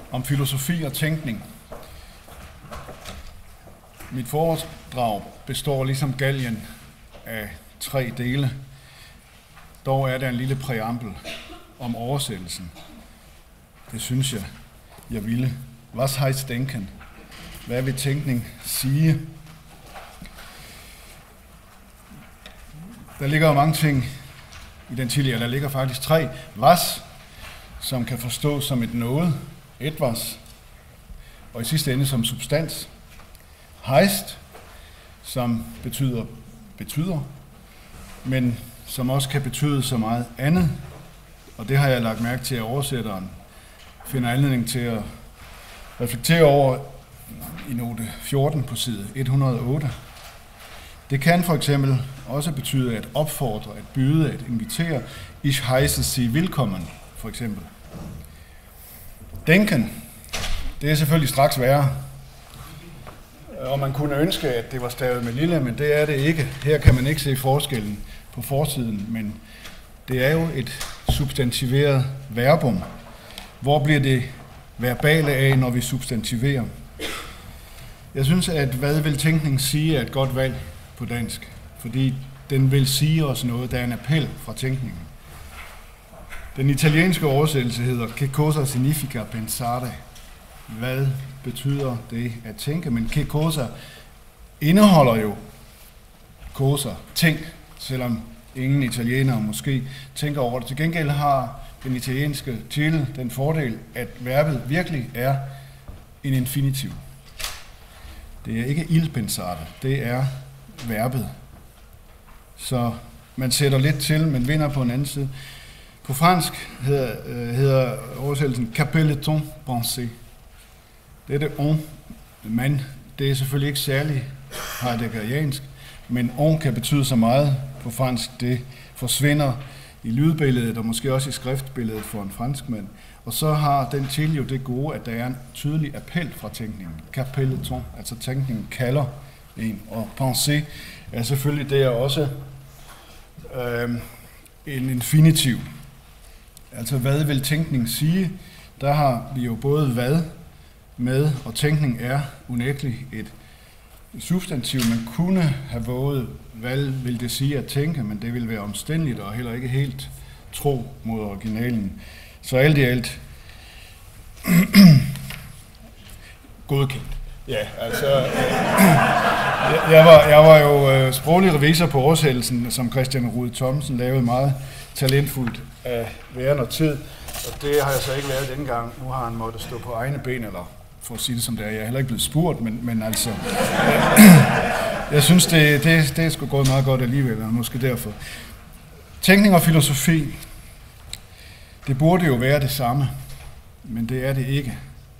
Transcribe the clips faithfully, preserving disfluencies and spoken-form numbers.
om filosofi og tænkning. Mit foredrag består ligesom Gallien af tre dele. Dog er der en lille præambel om oversættelsen. Det synes jeg, jeg ville. Was heißt denken? Hvad vil tænkning sige? Der ligger jo mange ting i den tidligere. Der ligger faktisk tre. Was, som kan forstås som et noget, etwas, og i sidste ende som substans. Heißt, som betyder betyder, men som også kan betyde så meget andet. Og det har jeg lagt mærke til, at oversætteren finder anledning til at reflektere over i note fjorten på side et hundrede og otte. Det kan for eksempel også betyde at opfordre, at byde, at invitere. Ich heiße Sie willkommen, for eksempel. Denken, det er selvfølgelig straks værre. Og man kunne ønske, at det var stavet med lille, men det er det ikke. Her kan man ikke se forskellen på forsiden, men det er jo et substantiveret verbum. Hvor bliver det verbale af, når vi substantiverer? Jeg synes, at hvad vil tænkning sige er et godt valg på dansk, fordi den vil sige os noget, der er en appel fra tænkningen. Den italienske oversættelse hedder Che cosa significa pensare? Hvad betyder det at tænke? Men che cosa indeholder jo cosa, ting, selvom ingen italienere måske tænker over det. Til gengæld har den italienske titel den fordel, at verbet virkelig er en infinitiv. Det er ikke il pensare, det er verbet. Så man sætter lidt til, men vinder på en anden side. På fransk hedder, øh, hedder oversættelsen qu'appelle-t-on penser? Det er det on, men det er selvfølgelig ikke særlig heideggeriansk, men on kan betyde så meget på fransk, det forsvinder i lydbilledet og måske også i skriftbilledet for en franskmand. Og så har den til jo det gode, at der er en tydelig appel fra tænkningen. Qu'appelle-t-on, altså tænkningen kalder en, og penser er selvfølgelig det er også øh, en infinitiv. Altså hvad vil tænkning sige? Der har vi jo både hvad med, og tænkning er unægteligt et substantiv. Man kunne have våget, hvad vil det sige at tænke, men det vil være omstændigt og heller ikke helt tro mod originalen. Så alt i alt godkendt. Ja, altså, jeg, jeg, var, jeg var jo øh, sproglig revisor på oversættelsen, som Christian Rude Thomsen lavede meget talentfuldt af væren og tid, og det har jeg så ikke været dengang. Nu har han måttet stå på egne ben, eller for at sige det som det er. Jeg er heller ikke blevet spurgt, men, men altså, øh, jeg synes, det, det, det er sgu gået meget godt alligevel, og måske derfor. Tænkning og filosofi, det burde jo være det samme, men det er det ikke.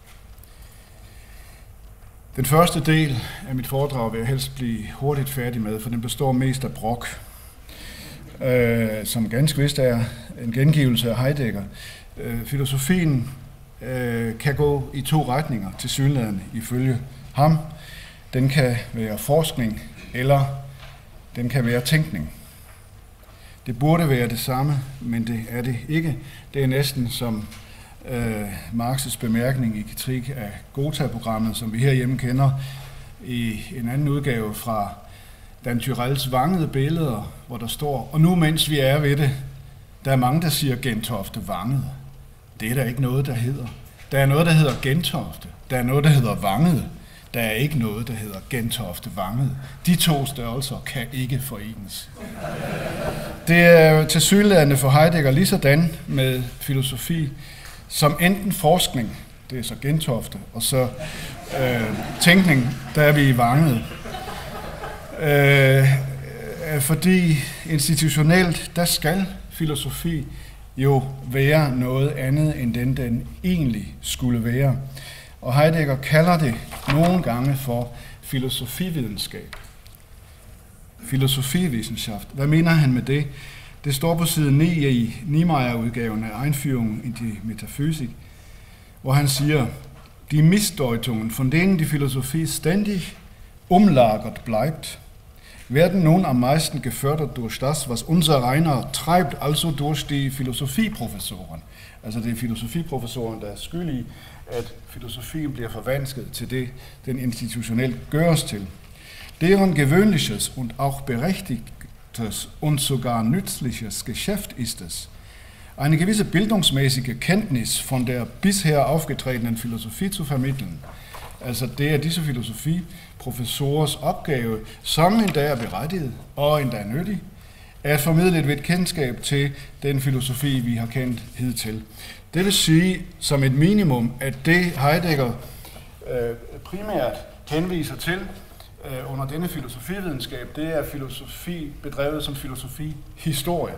Den første del af mit foredrag vil jeg helst blive hurtigt færdig med, for den består mest af brok, øh, som ganske vist er en gengivelse af Heidegger. Øh, filosofien øh, kan gå i to retninger, tilsyneladende ifølge ham. Den kan være forskning, eller den kan være tænkning. Det burde være det samme, men det er det ikke. Det er næsten som øh, Marx's bemærkning i kritik af Gotha-programmet, som vi herhjemme kender i en anden udgave fra Dan Tyrells vangede billeder, hvor der står, og nu mens vi er ved det, der er mange, der siger Gentofte vangede. Det er der ikke noget, der hedder. Der er noget, der hedder Gentofte. Der er noget, der hedder vangede. Der er ikke noget, der hedder Gentofte vangede. De to størrelser kan ikke forenes. Det er tilsyneladende for Heidegger lige sådan med filosofi, som enten forskning, det er så Gentofte, og så øh, tænkning, der er vi i vangede. Øh, fordi institutionelt, der skal filosofi jo være noget andet, end den, den egentlig skulle være. Og Heidegger kalder det nogle gange for filosofividenskab. Filosofiwissenschaft. Hvad mener han med det? Det står på side ni i Niemeyer-udgaven af Einführung in die Metaphysik, hvor han siger, Die Missdeutungen, von denen die Philosophie ständig umlagert bleibt, werden nun am meisten gefördert durch das, was unser Rainer treibt, altså durch die filosofieprofessoren. Altså det er filosofiprofessoren, der er skyld i, at filosofien bliver forvansket til det, den institutionelt gøres til. Deren gewöhnliches und auch berechtigtes und sogar nützliches Geschäft ist es, eine gewisse bildungsmäßige Kenntnis von der bisher aufgetretenen Philosophie zu vermitteln. Altså det er disse filosofiprofessorers opgave, som endda er berettiget og endda nyttig, at formidle et vidt kendskab til den filosofi, vi har kendt hidtil. Det vil sige, som et minimum, at det Heidegger øh, primært henviser til øh, under denne filosofividenskab, det er filosofi bedrevet som filosofihistorie.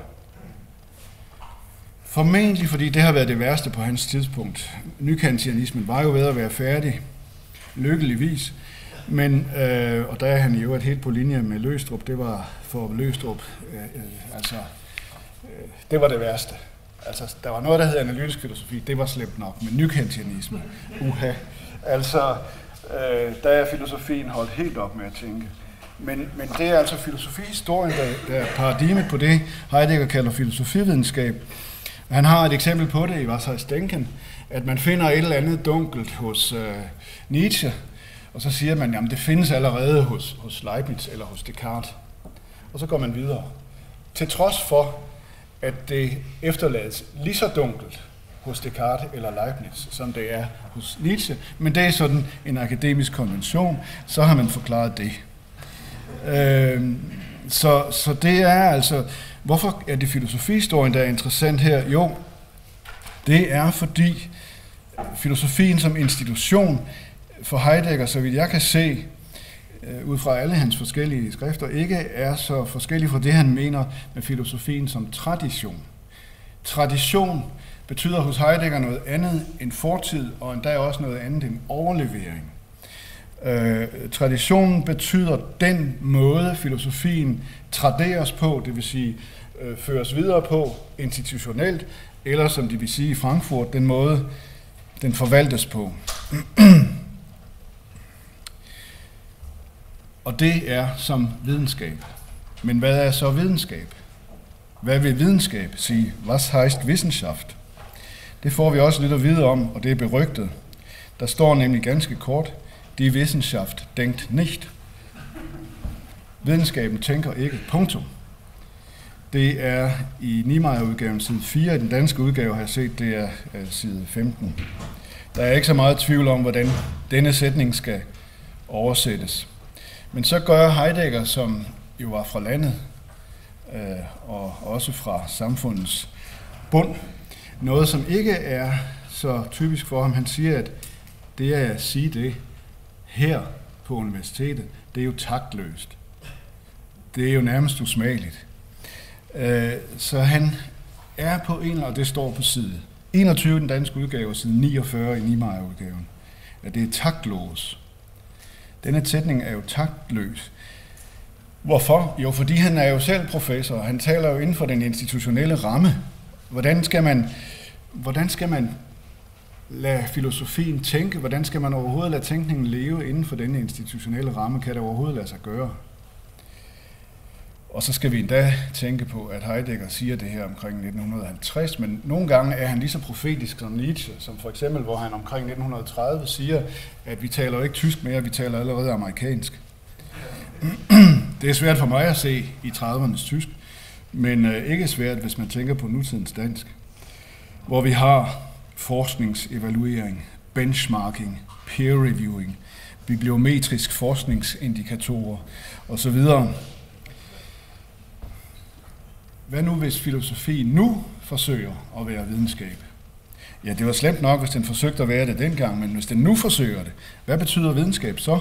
Formentlig fordi det har været det værste på hans tidspunkt. Nykantianismen var jo ved at være færdig, lykkeligvis, men, øh, og der er han jo et helt på linje med Løgstrup, det var for Løgstrup, øh, øh, altså, øh, det var det værste. Altså, der var noget, der hed analytisk filosofi, det var slemt nok, men nykantianisme, uha. Altså, øh, der er filosofien holdt helt op med at tænke. Men, men det er altså filosofihistorien, der, der er paradigmet på det, Heidegger kalder filosofividenskab. Han har et eksempel på det i Was heißt denken, at man finder et eller andet dunkelt hos øh, Nietzsche, og så siger man, jamen det findes allerede hos, hos Leibniz eller hos Descartes. Og så går man videre. Til trods for, at det efterlades lige så dunkelt hos Descartes eller Leibniz, som det er hos Nietzsche, men det er sådan en akademisk konvention, så har man forklaret det. Øh, så, så det er altså, hvorfor er det filosofihistorien, der er interessant her? Jo, det er fordi filosofien som institution for Heidegger, så vidt jeg kan se, øh, ud fra alle hans forskellige skrifter, ikke er så forskellig fra det, han mener med filosofien som tradition. Tradition betyder hos Heidegger noget andet end fortid, og endda også noget andet end overlevering. Øh, traditionen betyder den måde, filosofien traderes på, det vil sige øh, føres videre på institutionelt, eller som de vil sige i Frankfurt, den måde, den forvaltes på. Og det er som videnskab. Men hvad er så videnskab? Hvad vil videnskab sige? Was heißt Wissenschaft? Det får vi også lidt at vide om, og det er berygtet. Der står nemlig ganske kort, Die Wissenschaft denkt nicht. Videnskaben tænker ikke, punktum. Det er i Niemeyer-udgaven side fire, i den danske udgave har jeg set, det er side femten. Der er ikke så meget tvivl om, hvordan denne sætning skal oversættes. Men så gør Heidegger, som jo var fra landet, øh, og også fra samfundets bund, noget som ikke er så typisk for ham. Han siger, at det at sige det her på universitetet, det er jo taktløst. Det er jo nærmest usmageligt. Øh, så han er på en, og det står på side enogtyve i den danske udgave, og side niogfyrre i Niemeyer-udgaven, at det er taktløs. Denne sætning er jo taktløs. Hvorfor? Jo, fordi han er jo selv professor, og han taler jo inden for den institutionelle ramme. Hvordan skal man, hvordan skal man lade filosofien tænke? Hvordan skal man overhovedet lade tænkningen leve inden for denne institutionelle ramme? Kan det overhovedet lade sig gøre? Og så skal vi endda tænke på, at Heidegger siger det her omkring nitten halvtreds, men nogle gange er han lige så profetisk som Nietzsche, som for eksempel, hvor han omkring nitten tredive siger, at vi taler jo ikke tysk mere, vi taler allerede amerikansk. Det er svært for mig at se i tredivernes tysk, men ikke svært, hvis man tænker på nutidens dansk, hvor vi har forskningsevaluering, benchmarking, peer reviewing, bibliometrisk forskningsindikatorer osv. Hvad nu, hvis filosofien nu forsøger at være videnskab? Ja, det var slemt nok, hvis den forsøgte at være det dengang, men hvis den nu forsøger det, hvad betyder videnskab så?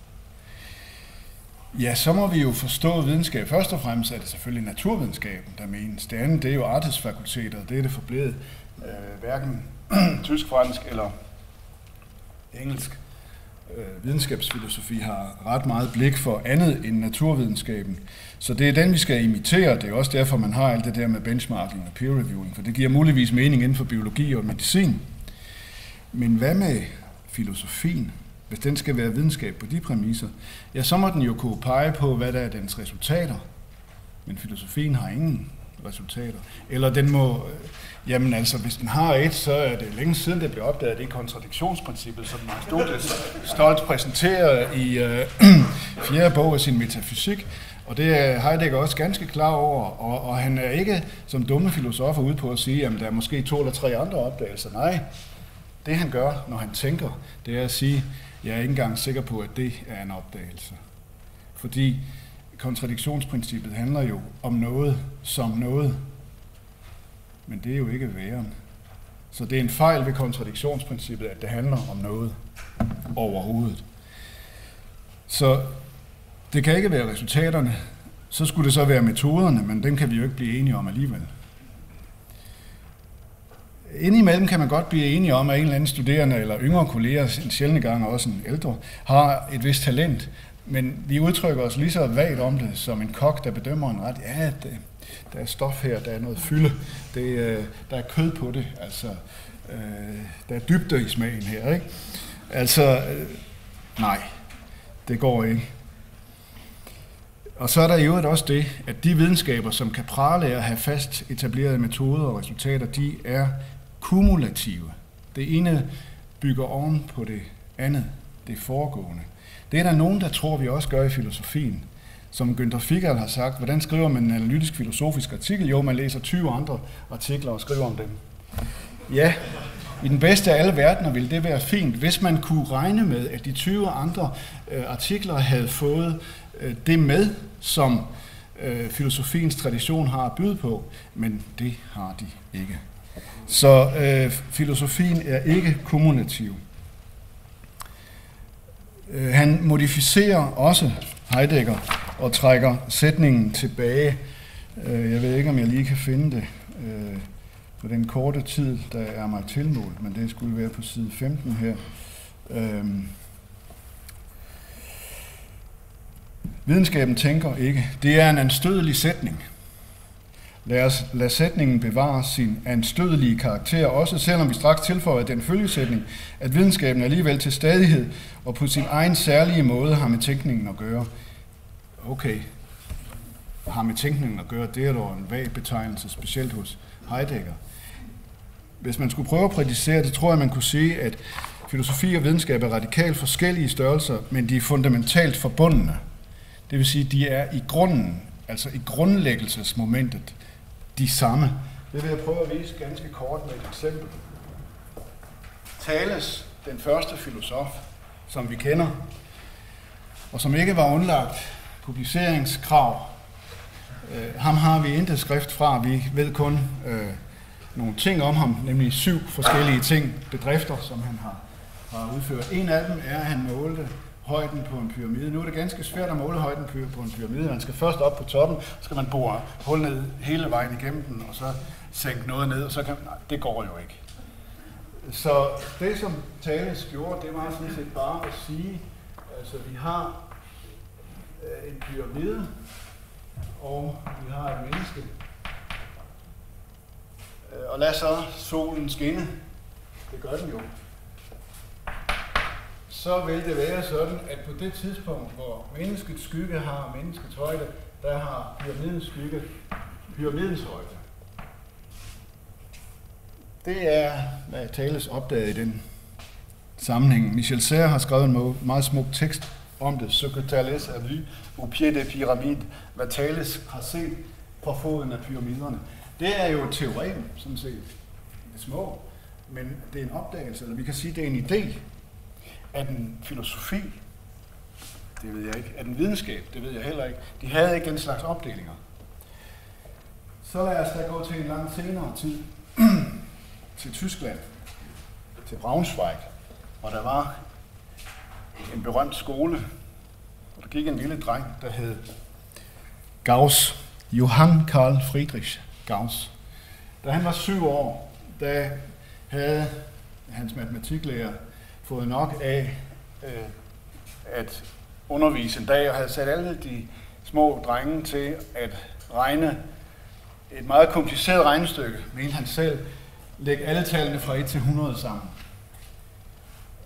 Ja, så må vi jo forstå videnskab. Først og fremmest er det selvfølgelig naturvidenskaben, der menes. Det andet, det er jo artesfakulteter, det er det forblevet øh, hverken tysk, fransk eller engelsk. Øh, videnskabsfilosofi har ret meget blik for andet end naturvidenskaben. Så det er den, vi skal imitere. Det er også derfor, man har alt det der med benchmarking og peer reviewing, for det giver muligvis mening inden for biologi og medicin. Men hvad med filosofien? hvis den skal være videnskab på de præmisser, ja, så må den jo kunne pege på, hvad der er dens resultater. Men filosofien har ingen resultater. Eller den må, jamen altså, hvis den har et, så er det længe siden, det blev opdaget, det er kontradiktionsprincippet, som Aristoteles stolt præsenterer i øh, fjerde bog af sin metafysik. Og det er Heidegger også ganske klar over, og, og han er ikke som dumme filosofer ude på at sige, at der er måske to eller tre andre opdagelser. Nej, det han gør, når han tænker, det er at sige, jeg er ikke engang sikker på, at det er en opdagelse. Fordi kontradiktionsprincippet handler jo om noget som noget, men det er jo ikke væren. Så det er en fejl ved kontradiktionsprincippet, at det handler om noget overhovedet. Så det kan ikke være resultaterne, så skulle det så være metoderne, men dem kan vi jo ikke blive enige om alligevel. Indimellem kan man godt blive enige om, at en eller anden studerende eller yngre kolleger, en sjældne gang også en ældre, har et vist talent, men vi udtrykker os lige så vagt om det, som en kok, der bedømmer en ret. Ja, det, der er stof her, der er noget fylde, det, der er kød på det, altså, øh, der er dybde i smagen her, ikke? Altså, øh, nej, det går ikke. Og så er der jo også det, at de videnskaber, som kan prale af at have fast etablerede metoder og resultater, de er kumulative. Det ene bygger oven på det andet, det foregående. Det er der nogen, der tror, vi også gør i filosofien. Som Günther Fickl har sagt, hvordan skriver man en analytisk filosofisk artikel? Jo, man læser tyve andre artikler og skriver om dem. Ja, i den bedste af alle verdener ville det være fint, hvis man kunne regne med, at de tyve andre øh, artikler havde fået øh, det med, som øh, filosofiens tradition har at byde på, men det har de ikke. Så øh, filosofien er ikke kumulativ. Øh, han modificerer også Heidegger og trækker sætningen tilbage. Øh, jeg ved ikke, om jeg lige kan finde det øh, på den korte tid, der er mig tilmålt, men det skulle være på side femten her. Øh, Videnskaben tænker ikke. Det er en anstødelig sætning. Lad os lade sætningen bevare sin anstødelige karakter, også selvom vi straks tilføjer den følgesætning, at videnskaben alligevel til stadighed og på sin egen særlige måde har med tænkningen at gøre. Okay, har med tænkningen at gøre, det er dog en vag betegnelse, specielt hos Heidegger. Hvis man skulle prøve at præcisere det, tror jeg, man kunne sige, at filosofi og videnskab er radikalt forskellige størrelser, men de er fundamentalt forbundne. Det vil sige, at de er i grunden, altså i grundlæggelsesmomentet, de samme. Det vil jeg prøve at vise ganske kort med et eksempel. Thales, den første filosof, som vi kender, og som ikke var underlagt publiceringskrav, øh, ham har vi intet skrift fra. Vi ved kun øh, nogle ting om ham, nemlig syv forskellige ting, bedrifter, som han har, har udført. En af dem er, at han målte højden på en pyramide. Nu er det ganske svært at måle højden på en pyramide. Man skal først op på toppen, så skal man bore hul ned hele vejen igennem den, og så sænke noget ned, og så kan man... Nej, det går jo ikke. Så det, som Thales gjorde, det var sådan set bare at sige, altså vi har en pyramide, og vi har et menneske. Og lad så solen skinne. Det gør den jo. Så vil det være sådan, at på det tidspunkt, hvor menneskets skygge har menneskets højde, der har pyramidens skygge pyramidens højde. Det er, hvad Thales opdaget i den sammenhæng. Michel Serres har skrevet en meget smuk tekst om det. Ce que Thales a vu au pied des pyramides. Hvad Thales har set på foden af pyramiderne. Det er jo et teorem, sådan set. Det er små, men det er en opdagelse, eller vi kan sige, det er en idé. Er den filosofi? Det ved jeg ikke. Er den videnskab? Det ved jeg heller ikke. De havde ikke den slags opdelinger. Så lad os da gå til en langt senere tid. Til Tyskland. Til Braunschweig. Og der var en berømt skole, hvor der gik en lille dreng, der hed Gauss. Johann Karl Friedrich Gauss. Da han var syv år, der havde hans matematiklærer fået nok af øh, at undervise en dag, og havde sat alle de små drenge til at regne et meget kompliceret regnestykke, mente han selv, lægge alle tallene fra et til hundrede sammen.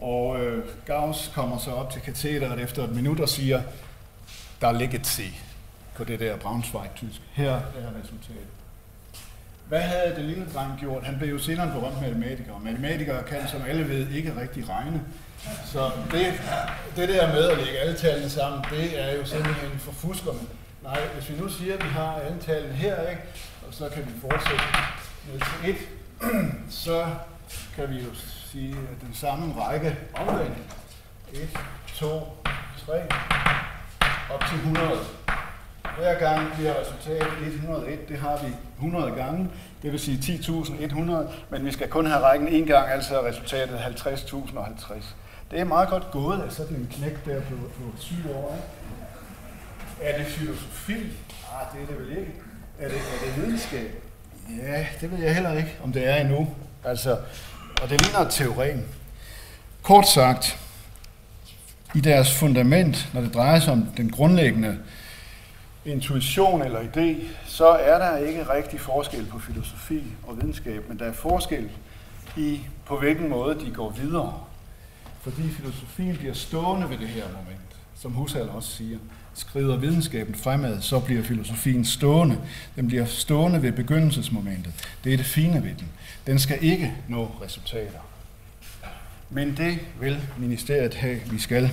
Og øh, Gauss kommer så op til katedret efter et minut og siger, der ligger C på det der Braunschweig-tysk. Her er resultatet. Hvad havde den lille dreng gjort? Han blev jo senere en berømt matematiker. Matematikere kan, som alle ved, ikke rigtig regne. Så det, det der med at lægge alle tallene sammen, det er jo simpelthen for fuskerne. Nej, hvis vi nu siger, at vi har alle tallene her, ikke? Og så kan vi fortsætte med til et, så kan vi jo sige, at den samme række omvendt. et, to, tre, op til hundrede. Hver gang bliver resultatet et hundrede og et, det har vi hundrede gange, det vil sige ti tusind et hundrede, men vi skal kun have rækken en gang, altså er resultatet halvtreds tusind og halvtreds. Det er meget godt gået af sådan en knæk der på, på syv år. Ikke? Er det filosofi? Ah, det er det vel ikke. Er det, er det videnskab? Ja, det ved jeg heller ikke, om det er endnu. Altså, og det ligner teorien. Kort sagt, i deres fundament, når det drejer sig om den grundlæggende intuition eller idé, så er der ikke rigtig forskel på filosofi og videnskab, men der er forskel i, på hvilken måde de går videre. Fordi filosofien bliver stående ved det her moment, som Husserl også siger. Skrider videnskaben fremad, så bliver filosofien stående. Den bliver stående ved begyndelsesmomentet. Det er det fine ved den. Den skal ikke nå resultater. Men det vil ministeriet have, vi skal.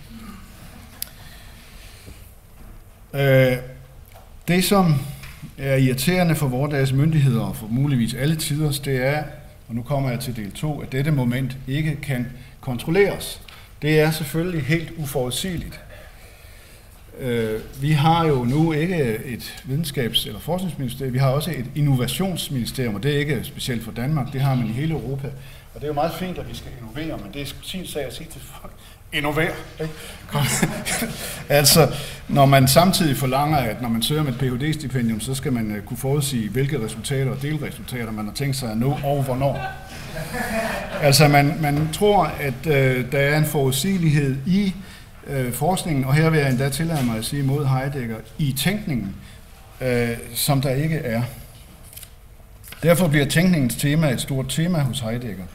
Det, som er irriterende for vores myndigheder og for muligvis alle tiders, det er, og nu kommer jeg til del to, at dette moment ikke kan kontrolleres. Det er selvfølgelig helt uforudsigeligt. Vi har jo nu ikke et videnskabs- eller forskningsministerium, vi har også et innovationsministerium, og det er ikke specielt for Danmark, det har man i hele Europa. Og det er jo meget fint, at vi skal innovere, men det er sin sag at sige til folk, innover. Ikke? Altså, når man samtidig forlanger, at når man søger med et P H D-stipendium, så skal man kunne forudsige, hvilke resultater og delresultater man har tænkt sig at nå, og hvornår. Altså, man, man tror, at øh, der er en forudsigelighed i øh, forskningen, og her vil jeg endda tillade mig at sige mod Heidegger, i tænkningen, øh, som der ikke er. Derfor bliver tænkningens tema et stort tema hos Heidegger.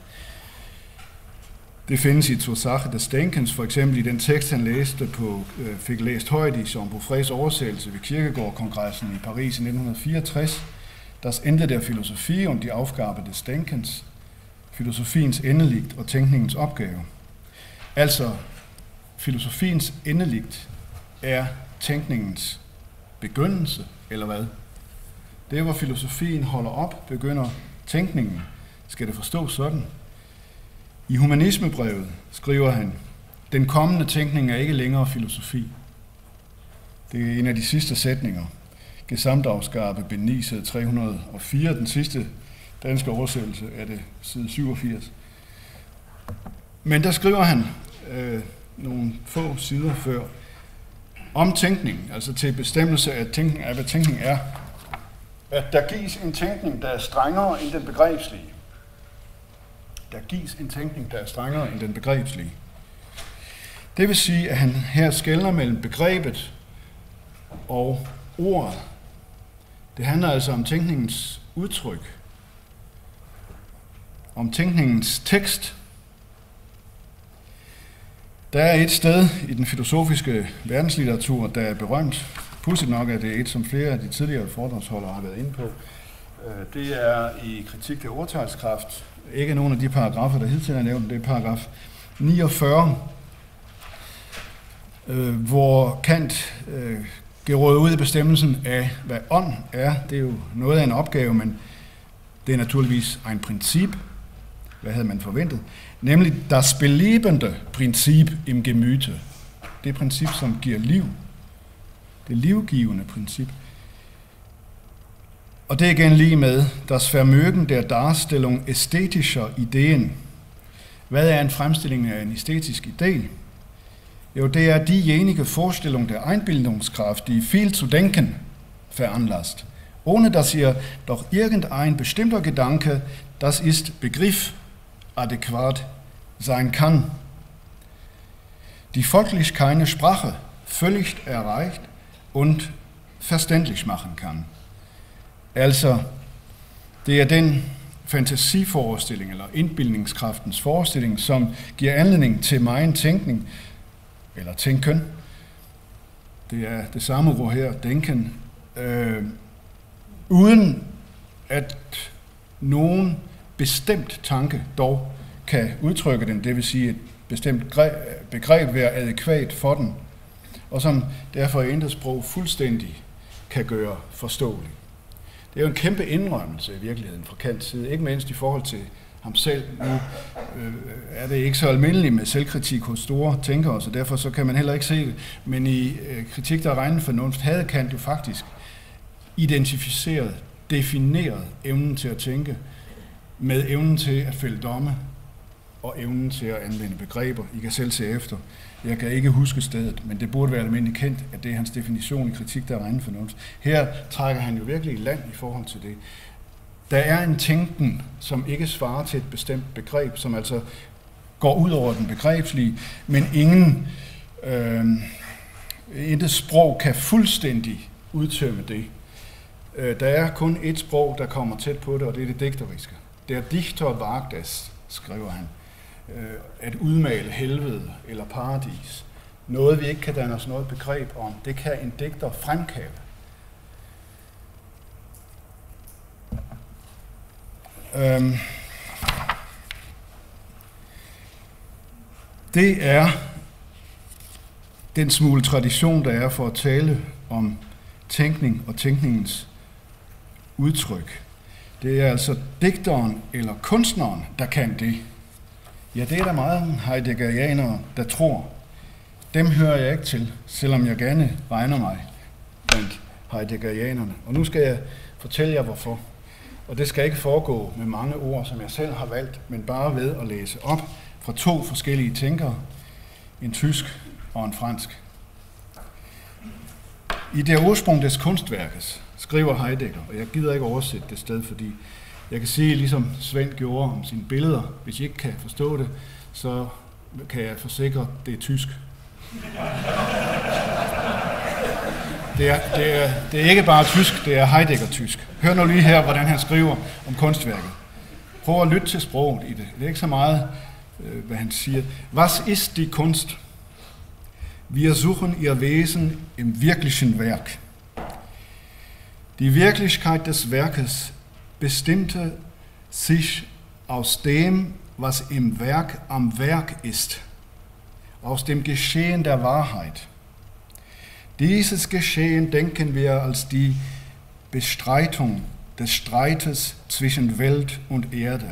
Det findes i Zur Sache des Denkens, for eksempel i den tekst, han læste på, øh, fik læst højt i Jean Beaufrets oversættelse ved Kierkegaard-kongressen i Paris i nitten fireogtres. Das Ende der Philosophie und die Aufgabe des Denkens, filosofiens endeligt og tænkningens opgave. Altså, filosofiens endeligt er tænkningens begyndelse, eller hvad? Det, hvor filosofien holder op, begynder tænkningen. Skal det forstås sådan? I Humanismebrevet skriver han, den kommende tænkning er ikke længere filosofi. Det er en af de sidste sætninger. Gesamtausgabe, bind ni, side tre hundrede og fire, den sidste danske oversættelse er det side syvogfirs. Men der skriver han øh, nogle få sider før om tænkning, altså til bestemmelse af, tænkning, af hvad tænkning er, at der gives en tænkning, der er strengere end den begrebslige. Der gives en tænkning, der er strengere end den begrebslige. Det vil sige, at han her skelner mellem begrebet og ordet. Det handler altså om tænkningens udtryk, om tænkningens tekst. Der er et sted i den filosofiske verdenslitteratur, der er berømt. Pudsigt nok er det et, som flere af de tidligere foredragsholdere har været inde på. Det er i Kritik af urteilskraft. Ikke nogen af de paragrafer, der hidtil er nævnt, det er paragraf niogfyrre, øh, hvor Kant øh, geråder ud i bestemmelsen af, hvad ånd er. Det er jo noget af en opgave, men det er naturligvis en princip. Hvad havde man forventet? Nemlig das belebende Prinzip im Gemüte. Det princip, som giver liv. Det livgivende princip. Og det er igen lige med das Vermögen der Darstellung ästhetischer Ideen. Hvad er en fremstilling af en æstetisk idé? Jo, det er diejenige Vorstellung der Einbildungskraft, die viel zu denken veranlasst, ohne dass ihr doch irgendein bestimmter Gedanke, das ist Begriff, adäquat sein kann, die folglich keine Sprache völlig erreicht und verständlich machen kann. Altså, det er den fantasiforestilling eller indbildningskraftens forestilling, som giver anledning til megen tænkning, eller tænken. Det er det samme ord her, denken, øh, uden at nogen bestemt tanke dog kan udtrykke den, det vil sige et bestemt begreb være adækvat for den, og som derfor i intet sprog fuldstændig kan gøre forståelig. Det er jo en kæmpe indrømmelse i virkeligheden fra Kants side, ikke mindst i forhold til ham selv. Nu øh, er det ikke så almindeligt med selvkritik hos store tænkere, så derfor så kan man heller ikke se det. Men i øh, kritik, der er regnet fornuft, havde Kant jo faktisk identificeret, defineret evnen til at tænke med evnen til at fælde domme og evnen til at anvende begreber. I kan selv se efter. Jeg kan ikke huske stedet, men det burde være almindeligt kendt, at det er hans definition i kritik, der er rene fornuft. Her trækker han jo virkelig i land i forhold til det. Der er en tænken, som ikke svarer til et bestemt begreb, som altså går ud over den begrebslige, men ingen, øh, intet sprog kan fuldstændig udtømme det. Der er kun et sprog, der kommer tæt på det, og det er det digteriske. Der Dichter wagt es, skriver han, at udmale helvede eller paradis. Noget, vi ikke kan danne os noget begreb om, det kan en digter fremkalde. Øhm. Det er den smule tradition, der er for at tale om tænkning og tænkningens udtryk. Det er altså digteren eller kunstneren, der kan det. Ja, det er der meget heideggerianere, der tror. Dem hører jeg ikke til, selvom jeg gerne regner mig blandt heideggerianerne. Og nu skal jeg fortælle jer, hvorfor. Og det skal ikke foregå med mange ord, som jeg selv har valgt, men bare ved at læse op fra to forskellige tænkere, en tysk og en fransk. I Der Ursprung des Kunstværkes skriver Heidegger, og jeg gider ikke oversætte det sted, fordi jeg kan sige, ligesom Svend gjorde om sine billeder, hvis I ikke kan forstå det, så kan jeg forsikre, det er tysk. Det er, det er, det er ikke bare tysk, det er Heidegger-tysk. Hør nu lige her, hvordan han skriver om kunstværket. Prøv at lytte til sproget i det. Det er ikke så meget, hvad han siger. Was ist die Kunst? Wir suchen ihr Wesen im wirklichen Werk. Die Wirklichkeit des Werkes bestimmte sich aus dem, was im Werk am Werk ist, aus dem Geschehen der Wahrheit. Dieses Geschehen denken wir als die Bestreitung des Streites zwischen Welt und Erde.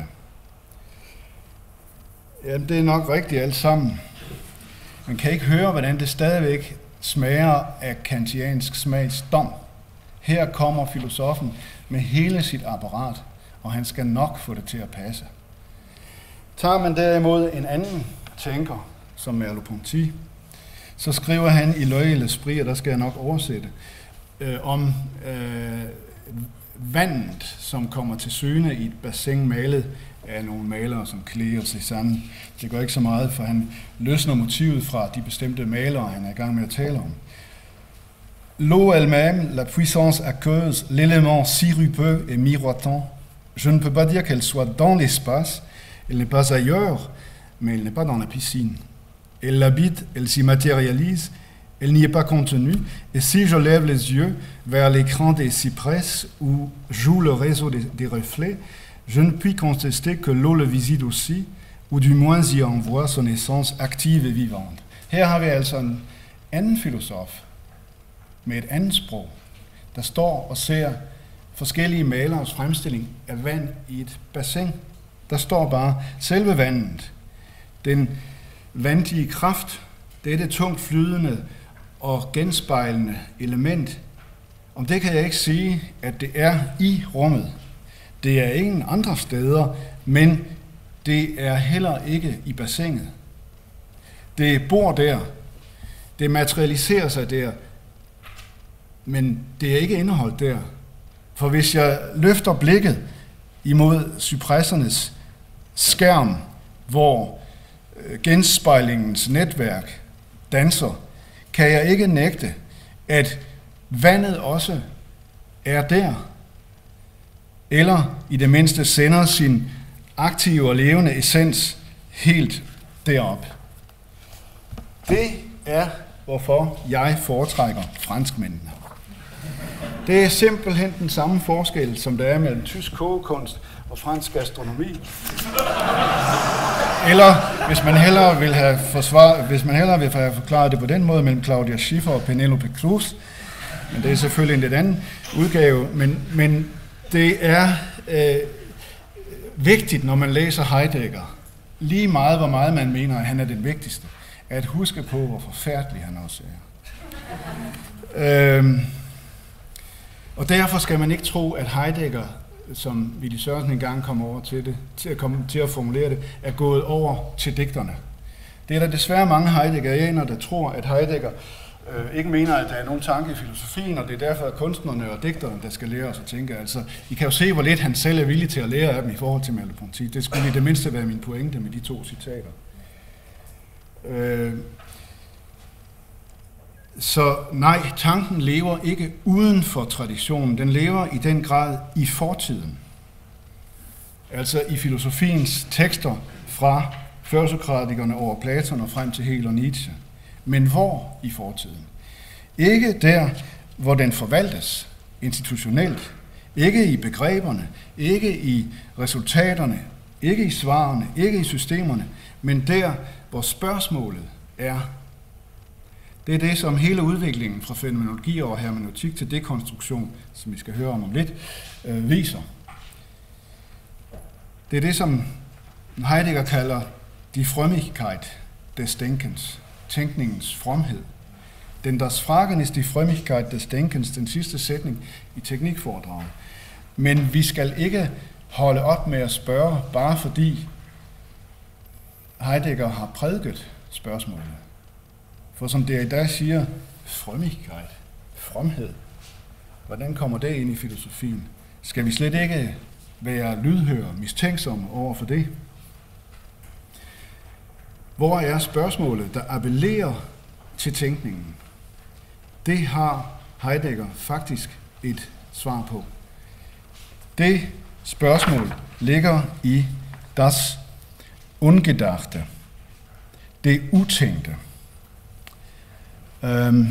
Jamen, det er nok rigtigt alt sammen. Man kan ikke høre, hvordan det stadigvæk smager af kantiansk smagsdom. Her kommer filosofen med hele sit apparat, og han skal nok få det til at passe. Tager man derimod en anden tænker, som Merleau-Ponty, så skriver han i L'Oeil et l'Esprit, og der skal jeg nok oversætte, øh, om øh, vandet, som kommer til syne i et bassin malet af nogle malere som Klee og Cézanne. Det gør ikke så meget, for han løsner motivet fra de bestemte malere, han er i gang med at tale om. L'eau elle-même, la puissance aqueuse, l'élément sirupeux et miroitant, je ne peux pas dire qu'elle soit dans l'espace, elle n'est pas ailleurs, mais elle n'est pas dans la piscine. Elle l'habite, elle s'y matérialise, elle n'y est pas contenue, et si je lève les yeux vers l'écran des cypresses où joue le réseau des, des reflets, je ne puis contester que l'eau le visite aussi, ou du moins y envoie son essence active et vivante. Her har vi altså en anden filosof med et andet sprog, der står og ser forskellige maleres fremstilling af vand i et bassin. Der står bare selve vandet, den vandige kraft, det er det tungt flydende og genspejlende element. Om det kan jeg ikke sige, at det er i rummet. Det er ingen andre steder, men det er heller ikke i bassinet. Det bor der, det materialiserer sig der, men det er ikke indeholdt der. For hvis jeg løfter blikket imod cypressernes skærm, hvor genspejlingens netværk danser, kan jeg ikke nægte, at vandet også er der. eller i det mindste sender sin aktive og levende essens helt derop. Det er, hvorfor jeg foretrækker franskmændene. Det er simpelthen den samme forskel, som der er mellem tysk kogekunst og fransk gastronomi. Eller, hvis man hellere vil have, forsvar, hvis man hellere vil have forklaret det på den måde, mellem Claudia Schiffer og Penelope Cruz. Men det er selvfølgelig en lidt anden udgave. Men, men det er øh, vigtigt, når man læser Heidegger, lige meget, hvor meget man mener, at han er den vigtigste, at huske på, hvor forfærdelig han også er. Øhm, og derfor skal man ikke tro, at Heidegger, som Willy Sørensen engang kom over til, det, til, at komme, til at formulere det, er gået over til digterne. Det er der desværre mange heideggerianer, der tror, at Heidegger øh, ikke mener, at der er nogen tanke i filosofien, og det er derfor, at kunstnerne og digterne, der skal lære os at tænke. Altså, I kan jo se, hvor lidt han selv er villig til at lære af dem i forhold til Merleau-Ponty. Det skulle i det mindste være min pointe med de to citater. Øh, Så nej, tanken lever ikke uden for traditionen. Den lever i den grad i fortiden. Altså i filosofiens tekster fra førsokratikerne over Platon og frem til Hegel og Nietzsche. Men hvor i fortiden? Ikke der, hvor den forvaltes institutionelt. Ikke i begreberne, ikke i resultaterne, ikke i svarene, ikke i systemerne, men der, hvor spørgsmålet er. Det er det, som hele udviklingen fra fænomenologi over hermeneutik til dekonstruktion, som vi skal høre om om lidt, øh, viser. Det er det, som Heidegger kalder die Frömmigkeit des Denkens, tænkningens fromhed. Denn das Fragen ist die Frömmigkeit des Denkens, den sidste sætning i teknikforedraget. Men vi skal ikke holde op med at spørge, bare fordi Heidegger har prædiket spørgsmålet. For som det i dag siger, frömmigkeit, fromhed, hvordan kommer det ind i filosofien? Skal vi slet ikke være lydhøre, mistænksomme over for det? Hvor er spørgsmålet, der appellerer til tænkningen? Det har Heidegger faktisk et svar på. Det spørgsmål ligger i das Ungedachte, det utænkte. Øhm.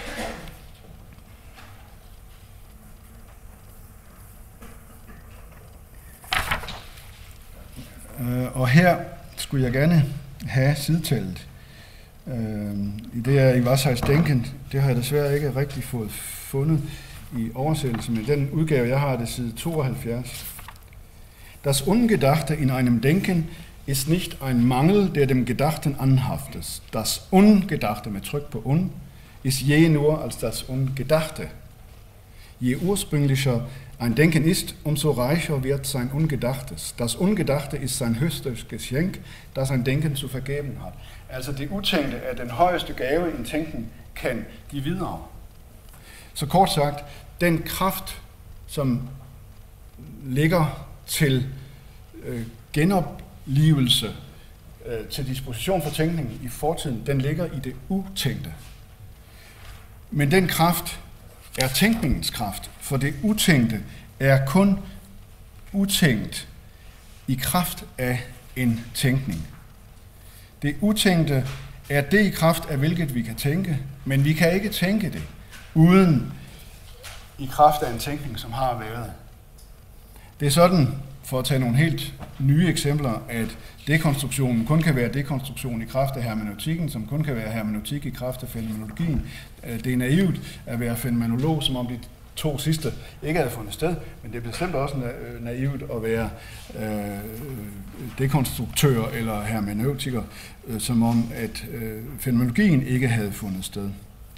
Øh, og her skulle jeg gerne have sidetallet. Øhm, I det er i Wasseis Denken, det har jeg desværre ikke rigtig fået fundet i oversættelsen, men den udgave, jeg har, det side tooghalvfjerds. Das Ungedachte in einem Denken ist nicht ein Mangel, der dem Gedachten anhaftet. Das Ungedachte, mit Tryk på un, ist je nur als das Ungedachte. Je ursprünglicher ein Denken ist, umso reicher wird sein Ungedachtes. Das Ungedachte ist sein höchstes Geschenk, das ein Denken zu vergeben hat. Altså det utænkte er den højeste gave, en tænkning kan give videre. Så kort sagt, den kraft, som ligger til øh, genoplivelse, øh, til disposition for tænkningen i fortiden, den ligger i det utænkte. Men den kraft er tænkningens kraft, for det utænkte er kun utænkt i kraft af en tænkning. Det utænkte er det i kraft af hvilket vi kan tænke, men vi kan ikke tænke det uden i kraft af en tænkning, som har været. Det er sådan, for at tage nogle helt nye eksempler, at dekonstruktionen kun kan være dekonstruktion i kraft af hermeneutikken, som kun kan være hermeneutik i kraft af fænomenologien. Det er naivt at være fænomenolog, som om de to sidste ikke havde fundet sted, men det er bestemt også naivt at være øh, dekonstruktør eller hermeneutiker, øh, som om at øh, fænomenologien ikke havde fundet sted.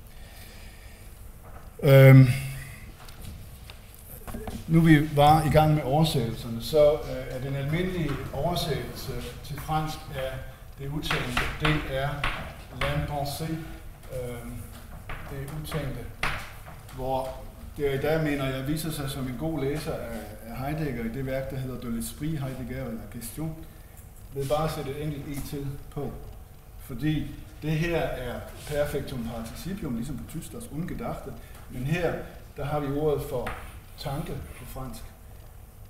Øh, Nu vi var i gang med oversættelserne, så øh, er den almindelige oversættelse til fransk af det utænkte, det er l'impensé, øh, det utænkte, hvor det i dag, mener jeg, viser sig som en god læser af, af Heidegger i det værk, der hedder De l'esprit Heidegger eller Question. Jeg vil bare sætte et enkelt e til på, fordi det her er perfektum participium, ligesom på tysk, das Ungedachte, men her, der har vi ordet for tanke på fransk.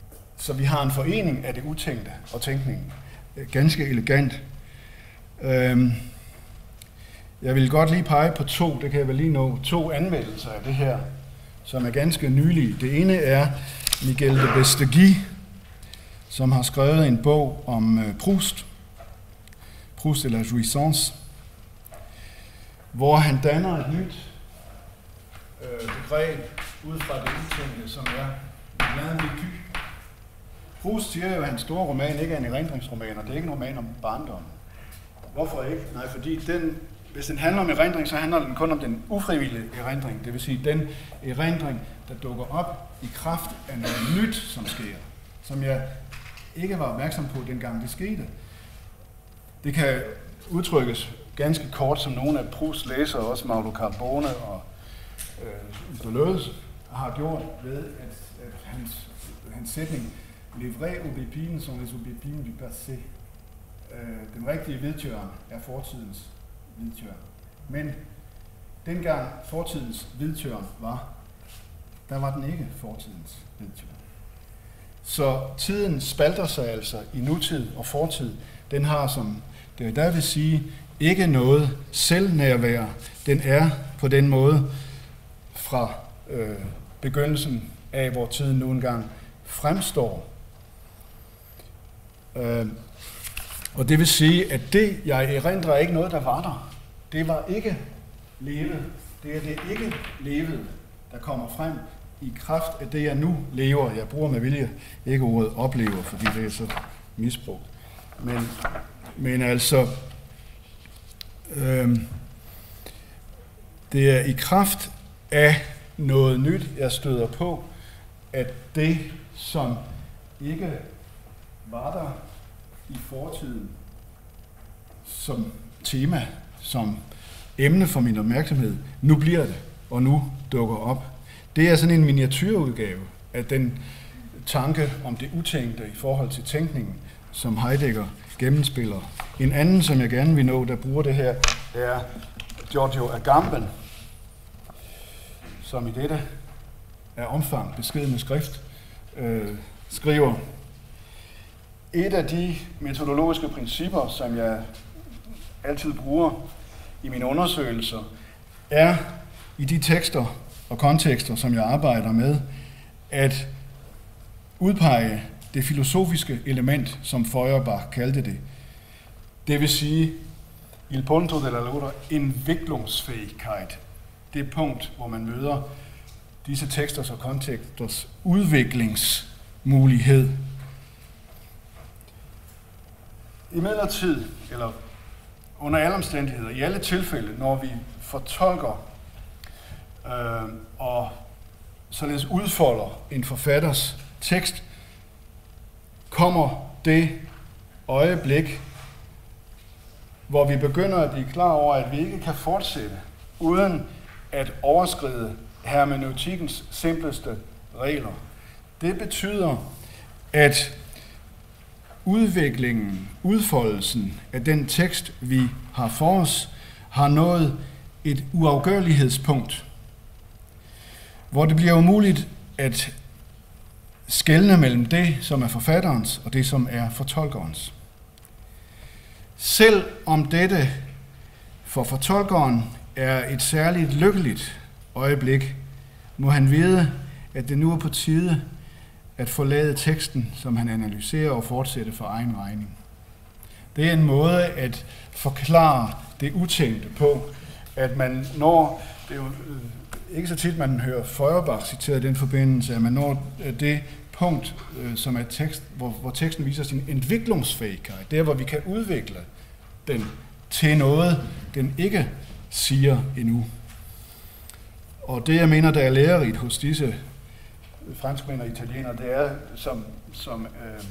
Så vi har en forening af det utænkte og tænkningen. Ganske elegant. Øhm, jeg vil godt lige pege på to, det kan jeg vel lige nå, to anmeldelser af det her, som er ganske nylige. Det ene er Miguel de Bestegui, som har skrevet en bog om øh, Proust, Proust et la jouissance, hvor han danner et nyt øh, begreb ud fra det utænkte, som er l'invécu. Proust siger jo, at hans store roman ikke er en erindringsroman, og det er ikke en roman om barndom. Hvorfor ikke? Nej, fordi den, hvis den handler om erindring, så handler den kun om den ufrivillige erindring, det vil sige den erindring, der dukker op i kraft af noget nyt, som sker, som jeg ikke var opmærksom på, dengang det skete. Det kan udtrykkes ganske kort, som nogle af Prousts læsere, også Mauro Carbone og øh, Deleuze, har gjort ved, at, at hans, hans sætning Les vraies aubépines sont les aubépines du passé. Øh, den rigtige hvidtjørn er fortidens hvidtjørn. Men dengang fortidens hvidtjørn var, der var den ikke fortidens hvidtjørn. Så tiden spalter sig altså i nutid og fortid. Den har, som det der vil sige, ikke noget selvnærvær. Den er på den måde fra øh, begyndelsen af, hvor tiden nu engang fremstår. Øh, og det vil sige, at det, jeg erindrer, ikke noget, der var der. Det var ikke levet. Det er det ikke levet, der kommer frem i kraft af det, jeg nu lever. Jeg bruger med vilje ikke ordet oplever, fordi det er så misbrugt. Men, men altså, øh, det er i kraft af noget nyt, jeg støder på, at det, som ikke var der i fortiden som tema, som emne for min opmærksomhed, nu bliver det, og nu dukker op. Det er sådan en miniatyrudgave af den tanke om det utænkte i forhold til tænkningen, som Heidegger gennemspiller. En anden, som jeg gerne vil nå, der bruger det her, er Giorgio Agamben, som i dette er omfang beskedne skrift, øh, skriver: et af de metodologiske principper, som jeg altid bruger i mine undersøgelser, er i de tekster og kontekster, som jeg arbejder med, at udpege det filosofiske element, som Feuerbach kaldte det. Det vil sige, il punto della loro Entwicklungsfähigkeit. Det punkt, hvor man møder disse teksters og konteksters udviklingsmulighed. I midlertid, eller under alle omstændigheder, i alle tilfælde, når vi fortolker øh, og således udfolder en forfatters tekst, kommer det øjeblik, hvor vi begynder at blive klar over, at vi ikke kan fortsætte uden at overskride hermeneutikkens simpleste regler. Det betyder, at udviklingen, udfoldelsen af den tekst, vi har for os, har nået et uafgørlighedspunkt, hvor det bliver umuligt at skelne mellem det, som er forfatterens, og det, som er fortolkerens. Selv om dette for fortolkeren er et særligt lykkeligt øjeblik, må han vide, at det nu er på tide at forlade teksten, som han analyserer, og fortsætte for egen regning. Det er en måde at forklare det utænkte på, at man når, det er jo ikke så tit, man hører Feuerbach citeret i den forbindelse, at man når det punkt, som er tekst, hvor, hvor teksten viser sin Entwicklungsfähigkeit, der hvor vi kan udvikle den til noget, den ikke siger endnu. Og det, jeg mener, der er lærerigt hos disse franskmænd og italienere, det er, som, som øh,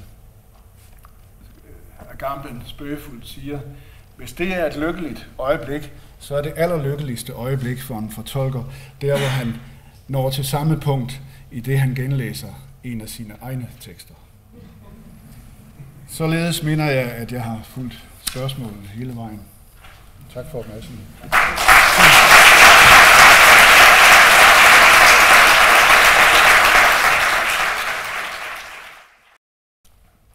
Agamben spøgefuldt siger, hvis det er et lykkeligt øjeblik, så er det allerlykkeligste øjeblik for en fortolker, der hvor han når til samme punkt, i det han genlæser en af sine egne tekster. Således mener jeg, at jeg har fulgt spørgsmålet hele vejen. Tak for opmærksomheden.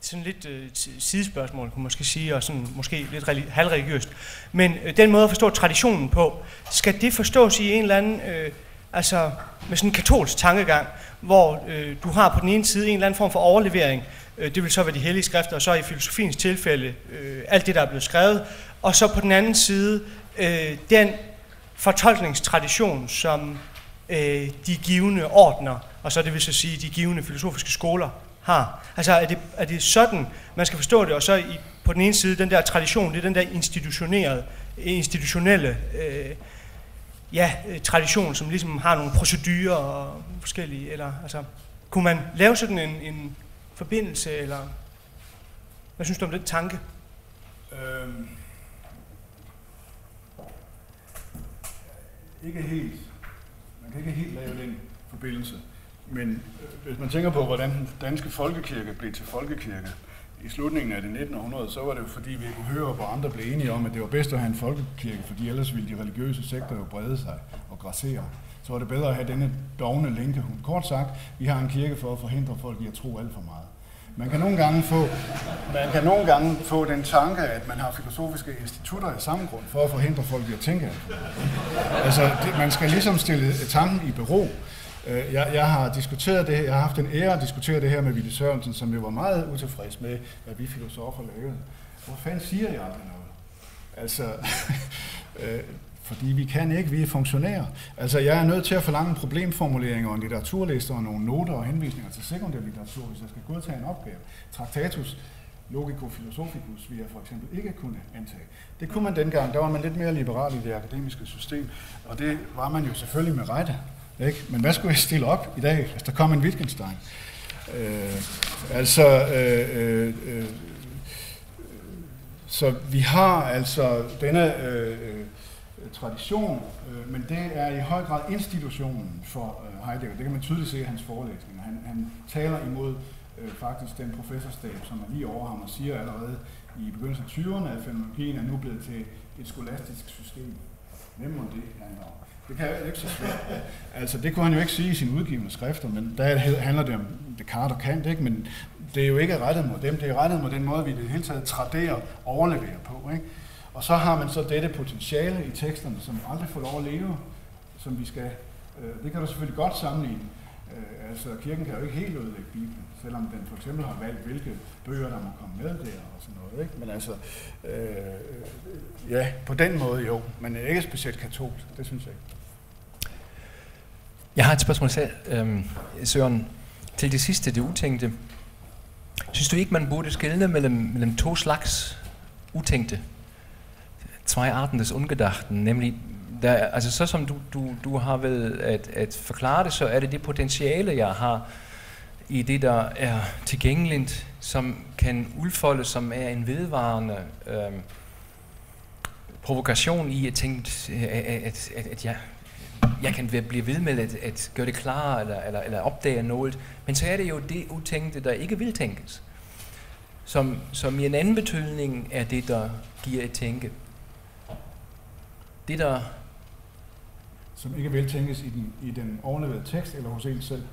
sådan lidt øh, sidespørgsmål, kunne man måske sige, og sådan måske lidt religi- halvreligiøst. Men øh, den måde at forstå traditionen på, skal det forstås i en eller anden, øh, altså med sådan en katolsk tankegang, hvor øh, du har på den ene side en eller anden form for overlevering, øh, det vil så være de hellige skrifter, og så i filosofiens tilfælde øh, alt det, der er blevet skrevet, og så på den anden side øh, den fortolkningstradition, som øh, de givne ordner, og så det vil så sige de givne filosofiske skoler, har. Altså er det, er det sådan, man skal forstå det, og så i, på den ene side, den der tradition, det er den der institutionerede, institutionelle øh, ja, tradition, som ligesom har nogle procedurer og forskellige, eller altså, kunne man lave sådan en, en forbindelse, eller hvad synes du om den tanke? Øhm, ikke helt. Man kan ikke helt lave den forbindelse. Men øh, hvis man tænker på, hvordan den danske folkekirke blev til folkekirke i slutningen af det nittende århundrede, så var det jo fordi, vi kunne høre, hvor andre blev enige om, at det var bedst at have en folkekirke, fordi ellers ville de religiøse sekter jo brede sig og grassere. Så var det bedre at have denne dovne lænkehund. Kort sagt, vi har en kirke for at forhindre folk i at tro alt for meget. Man kan nogle gange få, man kan nogle gange få den tanke, at man har filosofiske institutter i samme grund for at forhindre folk i at tænke alt for meget. Altså, det, man skal ligesom stille tanken i bero. Jeg, jeg har diskuteret det, jeg har haft en ære at diskutere det her med Ville Sørensen, som jo var meget utilfreds med, hvad vi filosofer lavede. Hvor fanden siger jeg aldrig noget? Altså, øh, fordi vi kan ikke, vi er funktionærer. Altså, jeg er nødt til at forlange en problemformulering og en litteraturliste og nogle noter og henvisninger til sekundær litteratur, hvis jeg skal godtage en opgave. Traktatus Logico Philosophicus vil jeg for eksempel ikke kunne antage. Det kunne man dengang, der var man lidt mere liberal i det akademiske system, og det var man jo selvfølgelig med rette. Ikke? Men hvad skulle jeg stille op i dag, hvis der kom en Wittgenstein? Øh, altså, øh, øh, øh, så vi har altså denne øh, tradition, øh, men det er i høj grad institutionen for øh, Heidegger. Det kan man tydeligt se i hans forelæsninger. Han, han taler imod øh, faktisk den professorstab, som er lige over ham og siger allerede i begyndelsen af tyverne, at fænomenologien er nu blevet til et skolastisk system. Hvem må det handler om? Det kan jeg ikke så svært. Altså, det kunne han jo ikke sige i sine udgivende skrifter, men der handler det om Descartes og Kant, ikke? Men det er jo ikke rettet mod dem, det er rettet mod den måde, vi i det hele taget traderer og overleverer på, ikke? Og så har man så dette potentiale i teksterne, som aldrig får lov at leve, som vi skal, øh, det kan du selvfølgelig godt sammenligne. Øh, altså, kirken kan jo ikke helt ødelægge Bibelen, selvom den for eksempel har valgt, hvilke bøger, der må komme med der og sådan noget, ikke? Men altså, øh, ja, på den måde jo, men ikke specielt katolsk, det synes jeg ikke. Jeg har et spørgsmål selv, øhm, Søren, til det sidste, det utænkte. Synes du ikke, man burde skelne mellem, mellem to slags utænkte? Zwei Arten des Ungedachten, nemlig, der, altså så som du, du, du har ved at, at forklare det, så er det det potentiale, jeg har i det, der er tilgængeligt, som kan udfolde, som er en vedvarende øhm, provokation i at tænke, at, at, at, at jeg, jeg kan blive ved med at, at gøre det klare, eller, eller, eller opdage noget, men så er det jo det utænkte, der ikke vil tænkes, som, som i en anden betydning er det, der giver et tænke. Det, der... Som ikke vil tænkes i den, i den overleverede tekst, eller hos en selv?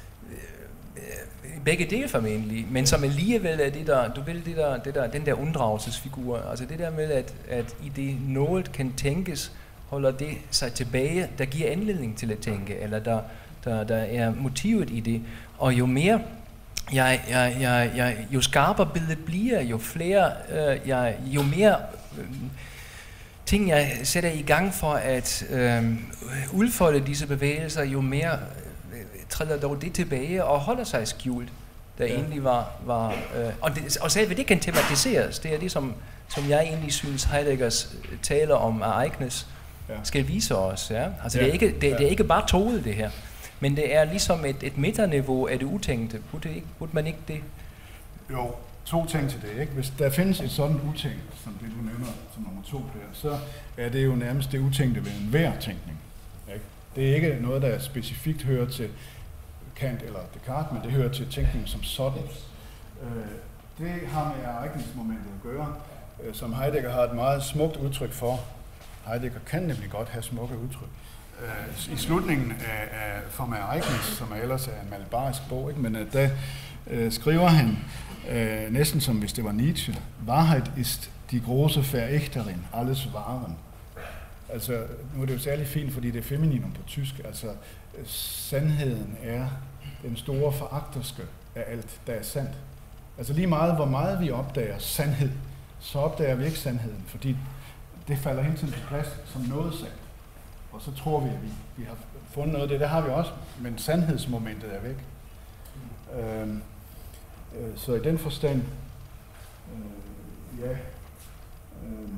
Begge dele formentlig, men som alligevel er det der, du vil det der, det der, den der unddragelsesfigur, altså det der med, at, at i det noget kan tænkes, holder det sig tilbage, der giver anledning til at tænke, eller der, der, der er motivet i det, og jo mere, jeg, jeg, jeg, jeg, jo skarpere billedet bliver, jo flere, øh, jeg, jo mere øh, ting jeg sætter i gang for at øh, udfolde disse bevægelser, jo mere øh, træder dog det tilbage og holder sig skjult, der ja. egentlig var, var øh, og, det, og selve det kan tematiseres, det er det, som, som jeg egentlig synes Heideggers taler om ereignes, ja. skal vise os. Ja? Altså ja. det, er ikke, det, det er ikke bare toget det her, men det er ligesom et, et metaniveau af det utænkte. Burde, ikke, burde man ikke det? Jo, to ting til det. Ikke? Hvis der findes et sådan utænkt, som det du nævner som nummer to der, så er det jo nærmest det utænkte ved enhver tænkning. Ikke? Det er ikke noget, der specifikt hører til Kant eller Descartes, men det hører til tænkningen som sådan. Det har med ereigningsmomentet at gøre, som Heidegger har et meget smukt udtryk for. Heidegger kan nemlig godt have smukke udtryk. I slutningen af, af Form af Ereignis, som er ellers er en malbarisk bog, ikke? Men der øh, skriver han, øh, næsten som hvis det var Nietzsche. Wahrheit ist die große Verächterin, alles Wahren. Altså, nu er det jo særlig fint, fordi det er femininum på tysk. Altså, sandheden er den store foragterske af alt, der er sandt. Altså lige meget, hvor meget vi opdager sandhed, så opdager vi ikke sandheden, fordi det falder hele tiden på plads som noget sandt. Og så tror vi, at vi, vi har fundet noget af det. Det har vi også, men sandhedsmomentet er væk. Øhm, øh, så i den forstand, øh, ja, øh,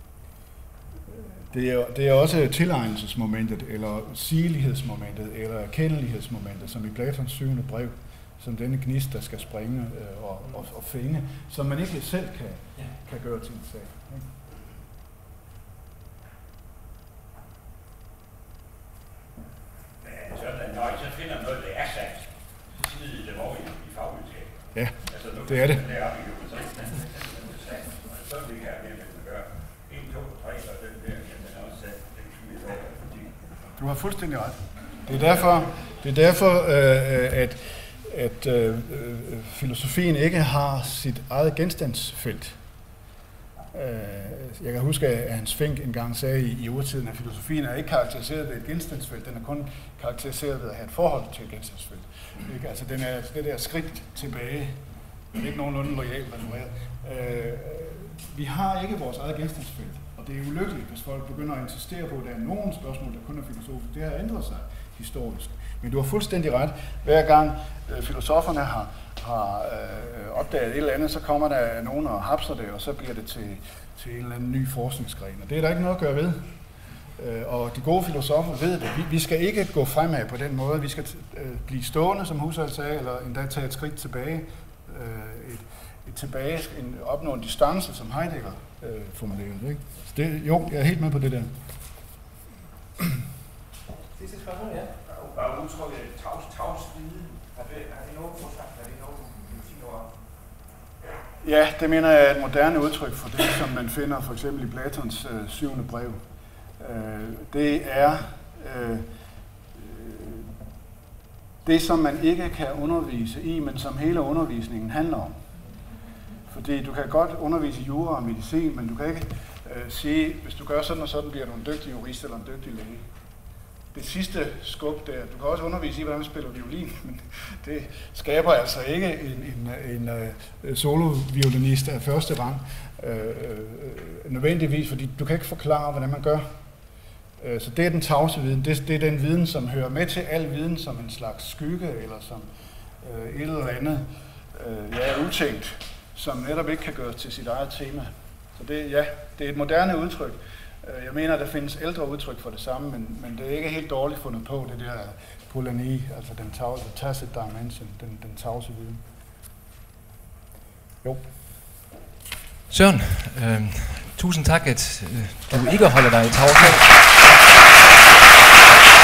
det, er, det er også tilegnelsesmomentet, eller sigelighedsmomentet, eller erkendelighedsmomentet, som i Platons syvende brev, som denne gnist, der skal springe øh, og, og, og fænge, som man ikke selv kan, kan gøre til en sag. Ikke? Sådan, når I så finder noget, der er sandt, så smider I dem over i, i fagvidenskab. Ja, altså, nu, det er det. Der er vi jo på tre, så er det her, det gør. en, to, tre, og den der, den er også sandt. Den smider over, fordi... Du har fuldstændig ret. Det er derfor, det er derfor øh, at, at øh, filosofien ikke har sit eget genstandsfelt. Jeg kan huske, at Hans Fink engang sagde i, i urtiden, at filosofien er ikke karakteriseret ved et genstandsfelt, den er kun karakteriseret ved at have et forhold til et genstandsfelt. Ikke? Altså den er det der skridt tilbage, det er ikke nogenlunde lojalt refereret. Øh, vi har ikke vores eget genstandsfelt, og det er ulykkeligt, hvis folk begynder at insistere på, at der er nogle spørgsmål, der kun er filosofiske. Det har ændret sig historisk. Men du har fuldstændig ret. Hver gang øh, filosoferne har har øh, opdaget et eller andet, så kommer der nogen og hapser det, og så bliver det til, til en eller anden ny forskningsgren. Og det er der ikke noget at gøre ved. Øh, og de gode filosofer ved det. Vi, vi skal ikke gå fremad på den måde. Vi skal t- øh, blive stående, som Husserl sagde, eller endda tage et skridt tilbage. Øh, et, et tilbage, en, opnå en distance, som Heidegger øh, formulerede. Ikke? Så det, jo, jeg er helt med på det der. Sidste spørgsmål, ja. Bare udtrykket tavs, tavs viden. Har det, har det noget på sig? Ja, det mener jeg er et moderne udtryk for det, som man finder for eksempel i Platons øh, syvende brev. Øh, det er øh, det, som man ikke kan undervise i, men som hele undervisningen handler om. Fordi du kan godt undervise i jura og medicin, men du kan ikke øh, sige, hvis du gør sådan og sådan, bliver du en dygtig jurist eller en dygtig læge. Det sidste skub der, du kan også undervise i, hvordan man spiller violin, men det skaber altså ikke en, en, en, en soloviolinist af første rang øh, øh, nødvendigvis, fordi du kan ikke forklare, hvordan man gør. Øh, så det er den tavse viden, det, det er den viden, som hører med til al viden som en slags skygge, eller som øh, et eller andet øh, ja, utænkt, som netop ikke kan gøres til sit eget tema. Så det, ja, det er et moderne udtryk. Jeg mener, der findes ældre udtryk for det samme, men, men det er ikke helt dårligt fundet på, det der polani, altså den tavse, tacit dimension, den, den tavse viden. Jo. Søren, øh, tusind tak, at øh, du ikke holder dig i tavshed.